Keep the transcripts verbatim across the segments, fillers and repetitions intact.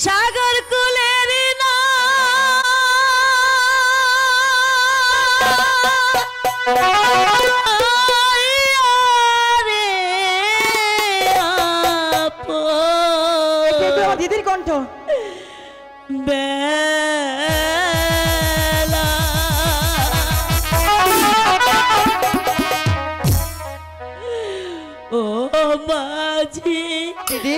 সাগর কুলের না দিদির কণ্ঠ বেলা ও মাঝি দিদি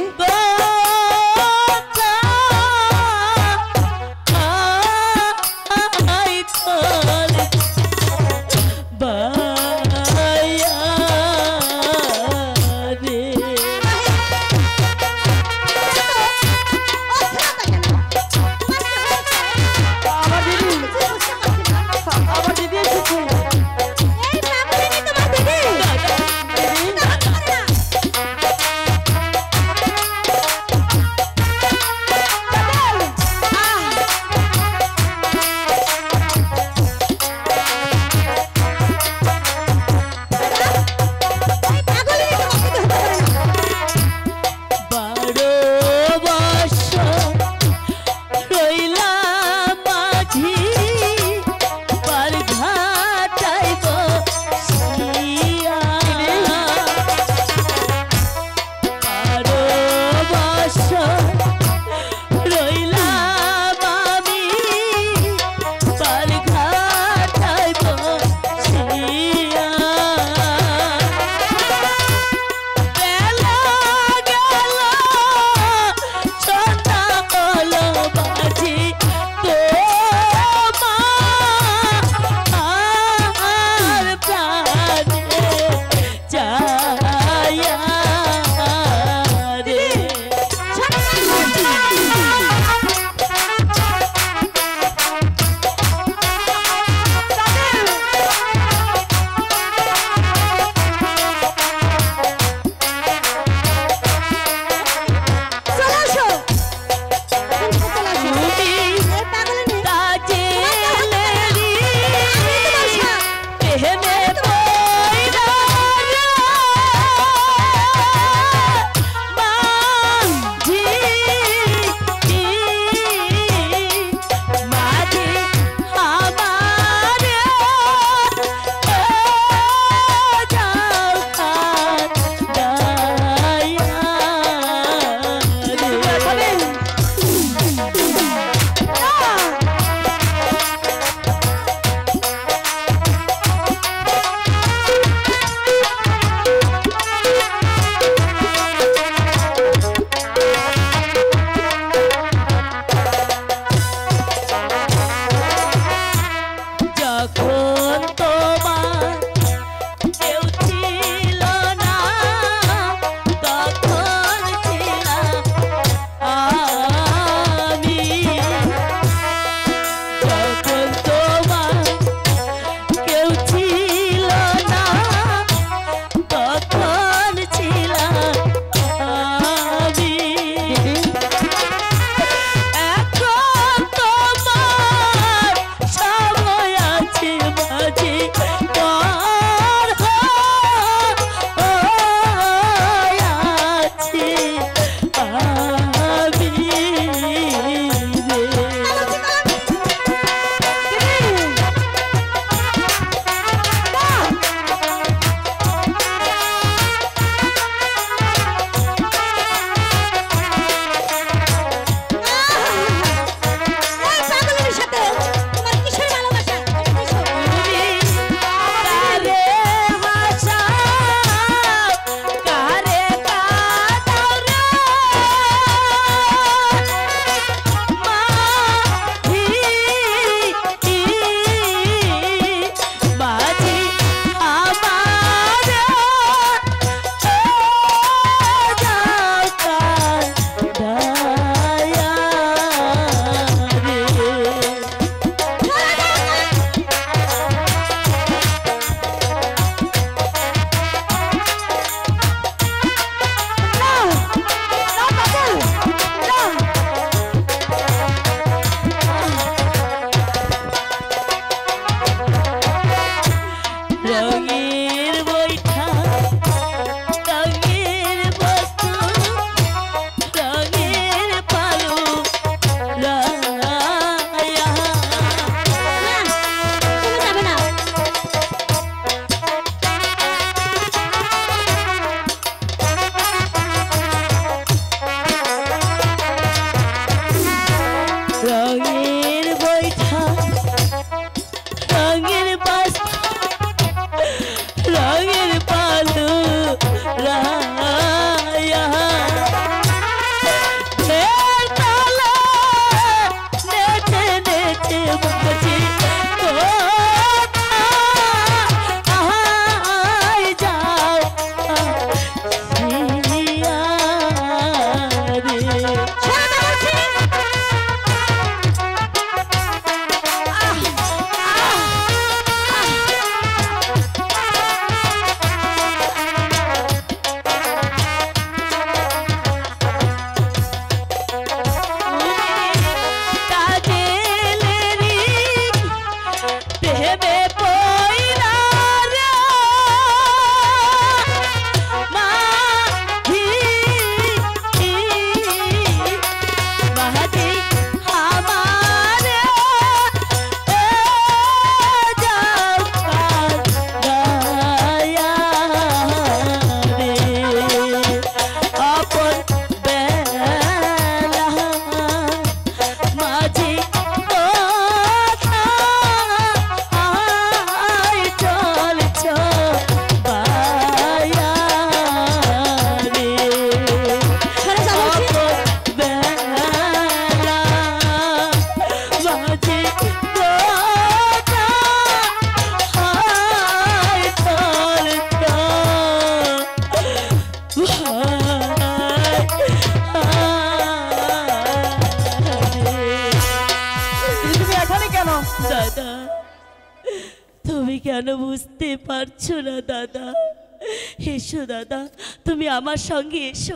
দাদা তুমি কেন বুঝতে পারছো না দাদা? এসো দাদা, তুমি আমার সঙ্গে এসো।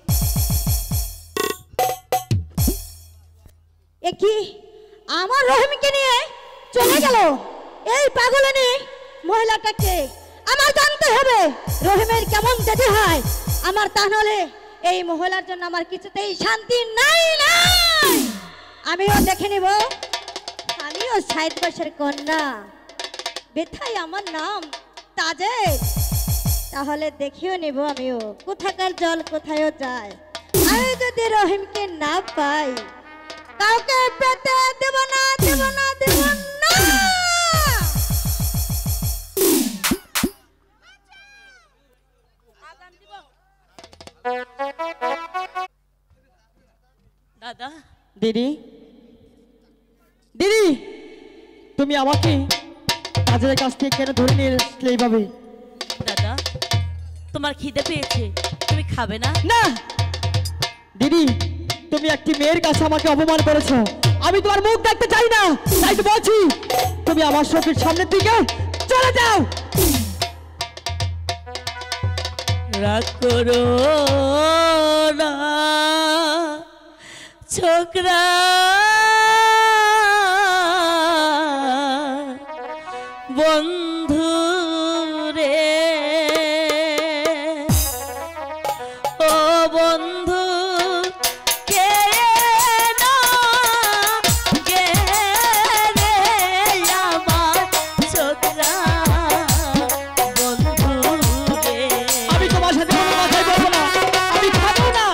এ কি আমার রহিমকে নিয়ে চলে গেল? এই পাগলনি মহিলাটাকে আমার জানতে হবে। রহিমের কেমন যেতে হয় আমার, তা নাহলে এই মহিলার জন্য আমার কিছুতেই শান্তি নাই নাই। আমিও দেখে নিব, আমিও ষাট বছর কন্যা, বেথাই আমার নাম তাজের। তাহলে দেখিও নিব আমিও কোথাকার জল কোথায়ও যায়। আমি যদি রহিমকে না পাই কাউকে পেতে দেব না, দেব না, দেব না। দাদা দিদি, দিদি, তুমি আমাকে কাজের কাছ থেকে কেন ধরে নিয়ে আসলে এইভাবে? দাদা তোমার খিদে পেয়েছে, তুমি খাবে না? না দিদি, তুমি একটি মেয়ের কাছে আমাকে অপমান করেছো। আমি তোমার মুখ দেখতে চাই না, তাই তো বলছি তুমি আমার চোখের সামনের দিকে চলে যাও। রাগ করো না ছোকরা, বন্ধু রে, ও বন্ধু কে না কে রে আমার ছোকরা বন্ধু রে। আমি তোমার সাথে কোনো কথাই বলবো না, আমি খাবো না।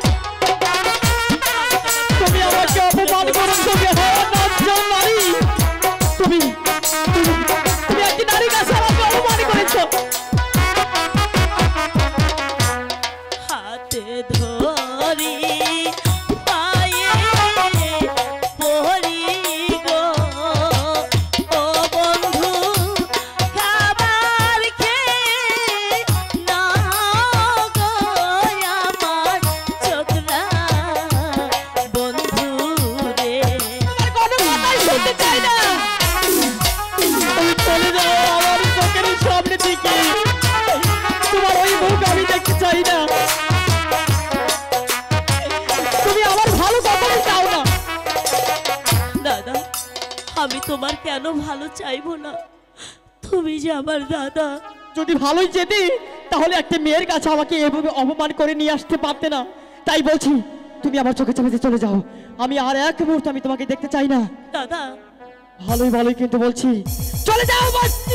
তুমি আমাকে অপমান করো, তুমি একজন নারী, তুমি তুমি তুমি একটি নারীর কাছে আমাকে অপমান করেছো। হাতে ধরি পায়ে পড়ি গো, ও বন্ধু খাবার খেয়ে না গো আমার ছোকরা বন্ধু রে। আমার কোনো কথাই শুনতে চাই না, তুমি চলে যাও আমার চোখের সামনে থেকে। তোমার ওই মুখ আমি দেখতে চাই না, তুমি আমার ভালো কখনোই চাও না। দাদা আমি তোমার কেন ভালো চাইবো না? তুমি যে আমার দাদা। যদি ভালোই যেতে তাহলে একটা মেয়ের কাছে আমাকে এভাবে অপমান করে নিয়ে আসতে পারতে না। তাই বলছি তুমি আমার চোখে চোখে চলে যাও, আমি আর এক মুহূর্ত আমি তোমাকে দেখতে চাই না। দাদা ভালোই ভালোই কিন্তু বলছি চলে যাও বলছি।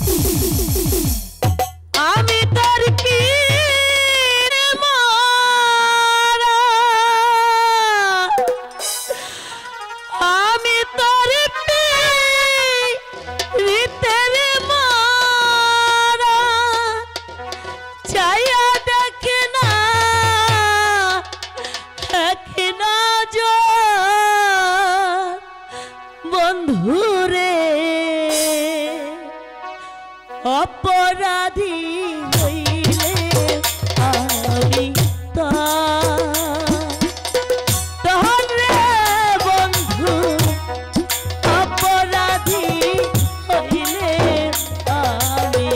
আমি তোর কি মারা, আমি তোর রীতের মারা, চাইয়া দেখে না দেখে না বন্ধু রে, অপরাধী হইলে আমি তখন রে বন্ধু, অপরাধী হইলে আমি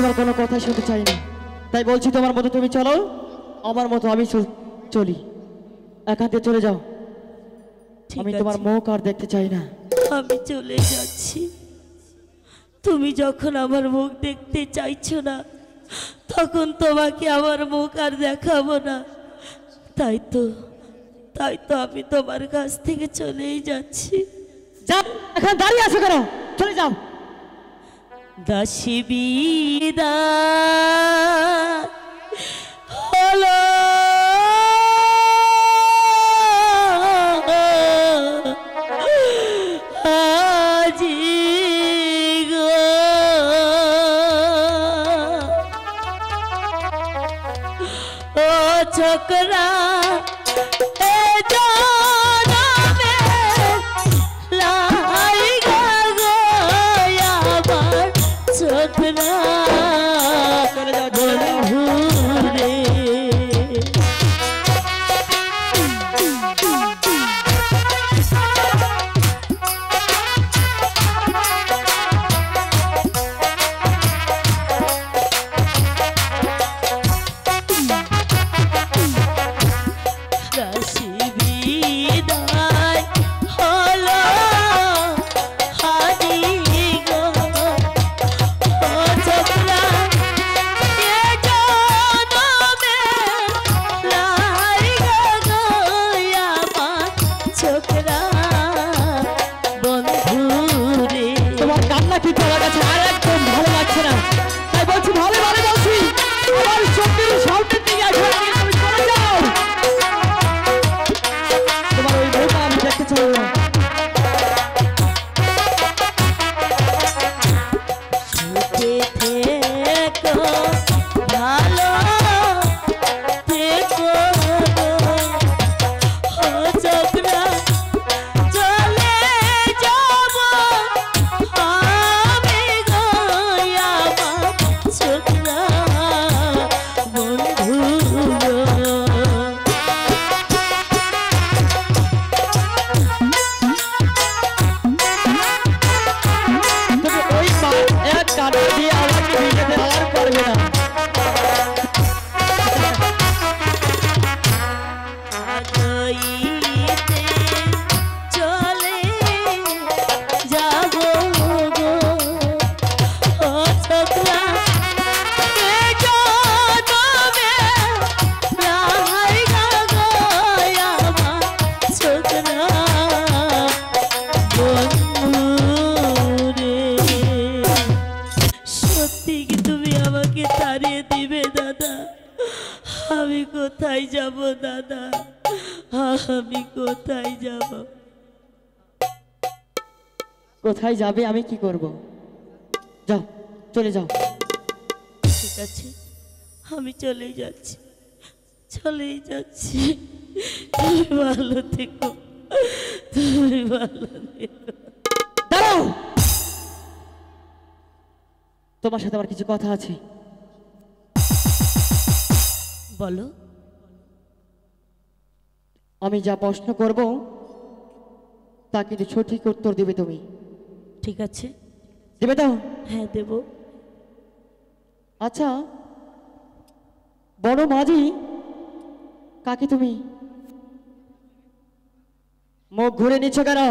তোমার কোনো কথা শুনতে চাই না, তাই বলছি তোমার মতো তুমি চলো, আমার মতো আমি চল- চলি। একান্তে চলে যাও, ঠিক আমি তোমার আছে, মুখ আর দেখতে চাই না। আমি চলে যাচ্ছি। তুমি যখন আমার মুখ দেখতে চাইছো না, তখন তোমাকে আমার মুখ আর দেখাবো না। তাই তো তাই তো আমি তোমার কাছ থেকে চলেই যাচ্ছি। যাও, এখন দাঁড়িয়ে আছো কেন? চলে যাও। দাসী বিদায় হলো আজি গো, ও ছোকরা এ জনমে লাই গো গো আমার ছোকরা চলে যাও, চলে যাও। বন্ধুরে। দাসী বিদায় হলো আজি গো, ও ছোকরা এ জনমে লাই গো গো আমার ছোকরা বন্ধুরে। তোমার কান্না কি তোমার কাছে আর একদম ভালো লাগছে না, তাই বলছি ভালো ভালো বলছি, আমার চোখের সামনে থেকে এখন তুমি চলে যাও। তোমার ওই মুখ আমি দেখতে চাই না। সুখে থেকো, ভালো থেকো গো, ও ছোকরা চলে যাব আমি গো আমার ছোকরা বন্ধু গো। তুমি ওই পা- এক কান্না দিয়ে আমাকে ভিজাতে আর পারবে না। আগইতে চলে যাব গো, ও ছোকরা এ জনমে লাই গো গো আমার ছোকরা বন্ধুরে। সত্যি কি তুমি আমাকে তাড়িয়ে দিবে দাদা? আমি কোথায় যাব দাদা, আমি কোথায় যাব? কোথায় যাবে, আমি কি করব? যাও, চলে যাও। ঠিক আছে, আমি চলেই যাচ্ছি, চলেই যাচ্ছি। তুমি ভালো থেকো, তুমি ভালো থেকো। দাঁড়াও, তোমার সাথে আমার কিছু কথা আছে। বলো। আমি যা প্রশ্ন করব তা কিন্তু সঠিক উত্তর দেবে তুমি, ঠিক আছে, দেবে তো? হ্যাঁ দেব। আচ্ছা, বড় মাঝি কাকে তুমি মুখ ঘুরে নিচ্ছ কেন?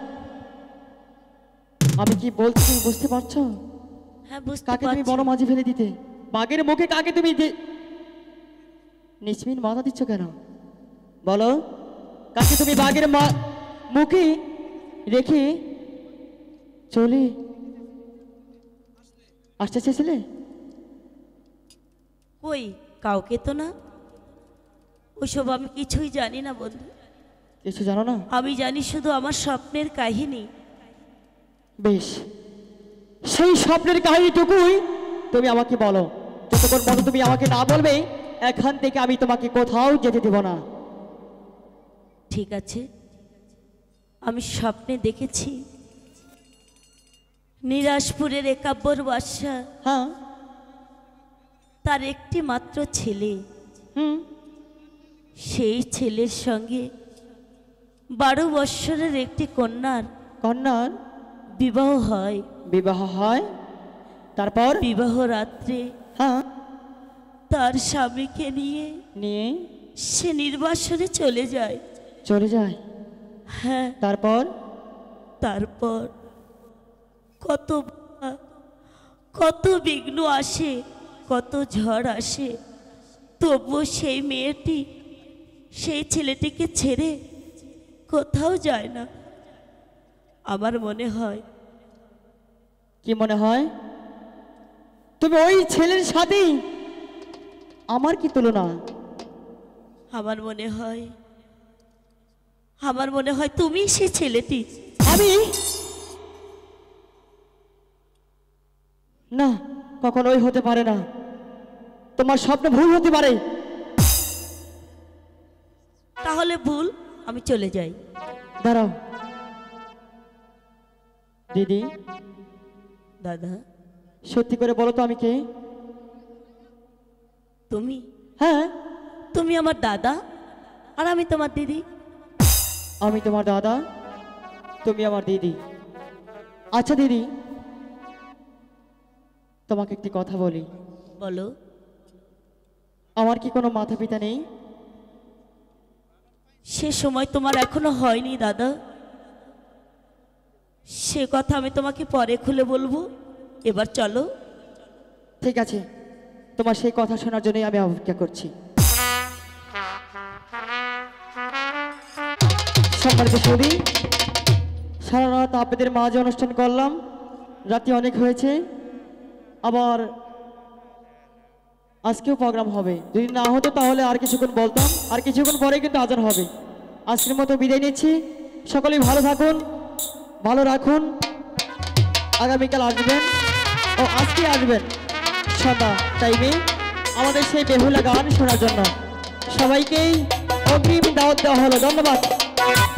আমি কি বলছি তুমি বুঝতে পারছো? হ্যাঁ বুঝতে কাকে তুমি পারছি। বড় মাঝি ফেলে দিতে? বাঘের মুখে কাকে তুমি দে- নিচমিন মাথা দিচ্ছ কেন? বলো, কাকে তুমি বাঘের মা- মুখে রেখে চলে আসতে চেয়েছিলে? কই কাউকে তো না, ওইসব আমি কিছুই জানি না বন্ধু। কিছু জানো না? আমি জানি শুধু আমার স্বপ্নের কাহিনী। বেশ, সেই স্বপ্নের কাহিনীটুকুই তুমি আমাকে বলো। যতক্ষণ পর্যন্ত তুমি আমাকে না বলবে, এখান থেকে আমি তোমাকে কোথাও যেতে দেব না। ঠিক আছে, আমি স্বপ্নে দেখেছি নিরাজপুরের একাব্বর বাদশা হ্যাঁ, তার একটি মাত্র ছেলে, হুম, সেই ছেলের সঙ্গে বারো বৎসরের একটি কন্যার কন্যার বিবাহ হয়। বিবাহ হয়। তারপর বিবাহ রাত্রে হ্যাঁ তার স্বামীকে নিয়ে নিয়ে সে নির্বাসনে চলে যায়। চলে যায়। হ্যাঁ, তারপর তারপর কত বাধা, কত বিঘ্ন আসে, কত ঝড় আসে, তবুও সেই মেয়েটি সেই ছেলেটিকে ছেড়ে কোথাও যায় না। আমার মনে হয়, কি মনে হয়? তুমি ওই ছেলের সাথেই আমার কি তুলনা? আমার মনে হয়, আমার মনে হয় তুমি সেই ছেলেটি। আমি না, কখনোই হতে পারে না। তোমার স্বপ্ন ভুল হতে পারে। তাহলে ভুল, আমি চলে যাই। দাঁড়াও দিদি, দাদা, সত্যি করে বলো তো আমি কে? তুমি? হ্যাঁ, তুমি আমার দাদা আর আমি তোমার দিদি। আমি তোমার দাদা, তুমি আমার দিদি। আচ্ছা দিদি, তোমাকে একটি কথা বলি। বলো। আমার কি কোনো মাতা পিতা নেই? সে সময় তোমার এখনো হয়নি দাদা, সে কথা আমি তোমাকে পরে খুলে বলবো। এবার চলো। ঠিক আছে, তোমার সেই কথা শোনার জন্যই আমি অপেক্ষা করছি। সম্মানিত সৌদি, সারা রাত আপনাদের মাঝে অনুষ্ঠান করলাম, রাতে অনেক হয়েছে, আবার আজকেও প্রোগ্রাম হবে। যদি না হতো তাহলে আর কিছুক্ষণ বলতাম, আর কিছুক্ষণ পরে কিন্তু আজান হবে। আজকের মতো বিদায় নিচ্ছি। সকলেই ভালো থাকুন, ভালো রাখুন। আগামীকাল আসবেন ও আজকে আসবেন সন্ধ্যা টাইমে আমাদের সেই বেহুলা গান শোনার জন্য। সবাইকেই অগ্রিম দাওয়াত দেওয়া হলো। ধন্যবাদ।